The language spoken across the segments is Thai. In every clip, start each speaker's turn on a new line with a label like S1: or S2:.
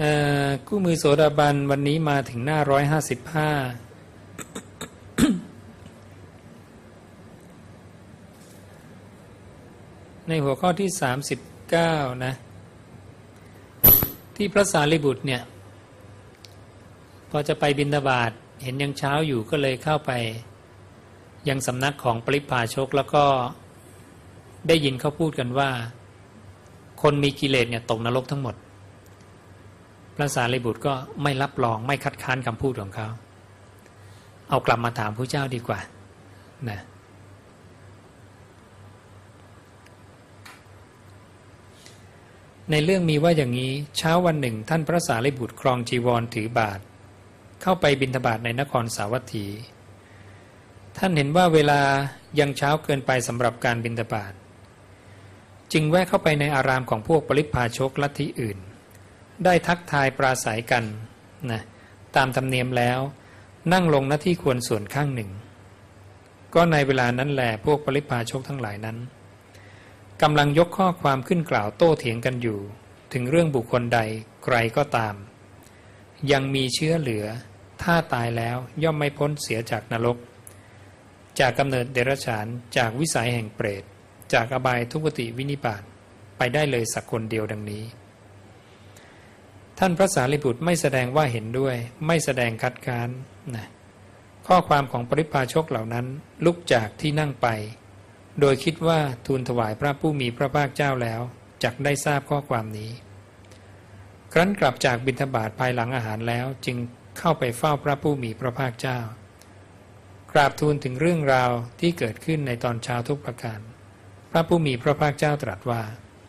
S1: คู่มือโสดาบันวันนี้มาถึงหน้า155ในหัวข้อที่39นะที่พระสารีบุตรเนี่ยพอจะไปบิณฑบาตเห็นยังเช้าอยู่ก็เลยเข้าไปยังสำนักของปริพพาชกแล้วก็ได้ยินเขาพูดกันว่าคนมีกิเลสเนี่ยตกนรกทั้งหมดพระสารีบุตรก็ไม่รับรองไม่คัดค้านคำพูดของเขาเอากลับมาถามพระเจ้าดีกว่านะในเรื่องมีว่าอย่างนี้เช้าวันหนึ่งท่านพระสารีบุตรครองจีวรถือบาตรเข้าไปบิณฑบาตในนครสาวัตถีท่านเห็นว่าเวลายังเช้าเกินไปสำหรับการบิณฑบาตจึงแวะเข้าไปในอารามของพวกปริพพาชกลัทธิอื่นได้ทักทายปราศัยกันนะตามธรรมเนียมแล้วนั่งลงณที่ควรส่วนข้างหนึ่งก็ในเวลานั้นแหละพวกปริพพาชกทั้งหลายนั้นกำลังยกข้อความขึ้นกล่าวโต้เถียงกันอยู่ถึงเรื่องบุคคลใดใครก็ตามยังมีเชื้อเหลือถ้าตายแล้วย่อมไม่พ้นเสียจากนรกจากกำเนิดเดรัจฉานจากวิสัยแห่งเปรตจากอบายทุกติวินิบาตไปได้เลยสักคนเดียวดังนี้ท่านพระสารีบุตรไม่แสดงว่าเห็นด้วยไม่แสดงคัดค้านนะข้อความของปริพพาชกเหล่านั้นลุกจากที่นั่งไปโดยคิดว่าทูลถวายพระผู้มีพระภาคเจ้าแล้วจักได้ทราบข้อความนี้ครั้นกลับจากบิณฑบาตภายหลังอาหารแล้วจึงเข้าไปเฝ้าพระผู้มีพระภาคเจ้ากราบทูลถึงเรื่องราวที่เกิดขึ้นในตอนเช้าทุกประการพระผู้มีพระภาคเจ้าตรัสว่า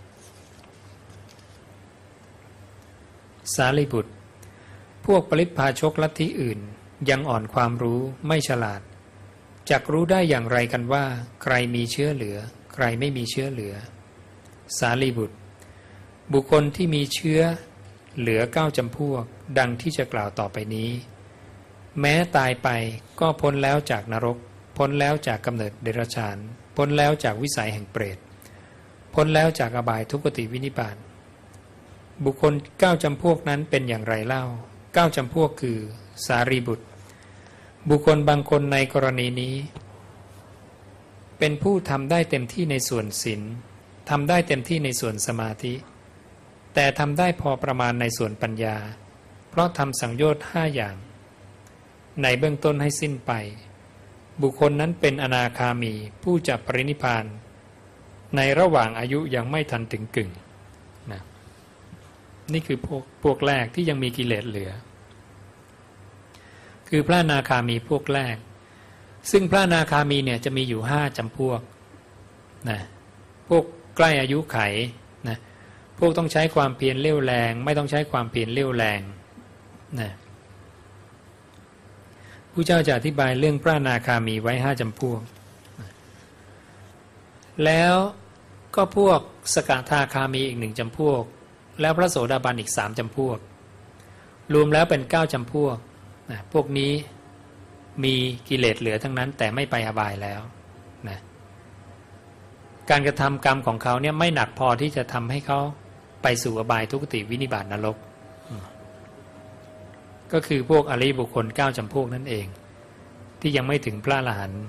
S1: สารีบุตรพวกปริพพาชกลัทธิอื่นยังอ่อนความรู้ไม่ฉลาดจักรู้ได้อย่างไรกันว่าใครมีเชื้อเหลือใครไม่มีเชื้อเหลือสารีบุตรบุคคลที่มีเชื้อเหลือ9จำพวกดังที่จะกล่าวต่อไปนี้แม้ตายไปก็พ้นแล้วจากนรกพ้นแล้วจากกำเนิดเดรัจฉานพ้นแล้วจากวิสัยแห่งเปรตพ้นแล้วจากอบายทุกติวินิบาตบุคคล9จำพวกนั้นเป็นอย่างไรเล่า9จำพวกคือสารีบุตรบุคคลบางคนในกรณีนี้เป็นผู้ทำได้เต็มที่ในส่วนศีลทำได้เต็มที่ในส่วนสมาธิแต่ทำได้พอประมาณในส่วนปัญญาเพราะทำสังโยชน์5อย่างในเบื้องต้นให้สิ้นไปบุคคลนั้นเป็นอนาคามีผู้จะปรินิพพานในระหว่างอายุยังไม่ทันถึงกึ่งนะนี่คือพวกแรกที่ยังมีกิเลสเหลือคือพระอนาคามีพวกแรกซึ่งพระอนาคามีเนี่ยจะมีอยู่5จำพวกนะพวกใกล้อายุไขนะพวกต้องใช้ความเพียรเรี่ยวแรงไม่ต้องใช้ความเพียรเรี่ยวแรงนะผู้เจ้าจะอธิบายเรื่องพระอนาคามีไว้5จำพวกแล้วก็พวกสกทาคามีอีก1จำพวกแล้วพระโสดาบันอีก3จำพวกรวมแล้วเป็น9จำพวกพวกนี้มีกิเลสเหลือทั้งนั้นแต่ไม่ไปอบายแล้วนะการกระทำกรรมของเขาเนี่ยไม่หนักพอที่จะทำให้เขาไปสู่อบายทุกติวินิบาตนรกก็คือพวกอริยบุคคล9จำพวกนั่นเองที่ยังไม่ถึงพระอรหันต์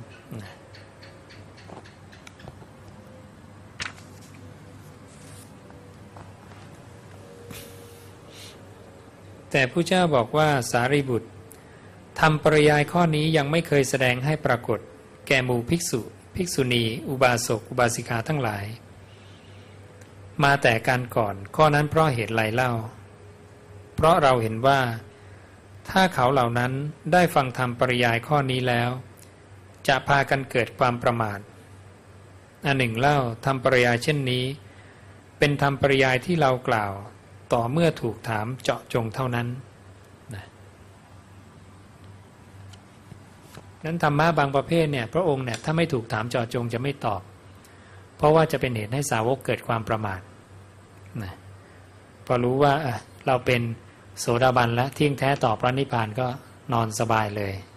S1: แต่พระเจ้าบอกว่าสารีบุตรทำปริยายข้อนี้ยังไม่เคยแสดงให้ปรากฏแก่หมู่ภิกษุภิกษุณีอุบาสกอุบาสิกาทั้งหลายมาแต่การก่อนข้อนั้นเพราะเหตุไรเล่าเพราะเราเห็นว่าถ้าเขาเหล่านั้นได้ฟังธรรมปริยายข้อนี้แล้วจะพากันเกิดความประมาทอันหนึ่งเล่าธรรมปริยายเช่นนี้เป็นธรรมปริยายที่เรากล่าวต่อเมื่อถูกถามเจาะจงเท่านั้นนั้นธรรมะบางประเภทเนี่ยพระองค์เนี่ยถ้าไม่ถูกถามเจาะจงจะไม่ตอบเพราะว่าจะเป็นเหตุให้สาวกเกิดความประมาทนะพอรู้ว่าเราเป็นโสดาบันแล้วเที่ยงแท้ต่อพระนิพพานก็นอนสบายเลย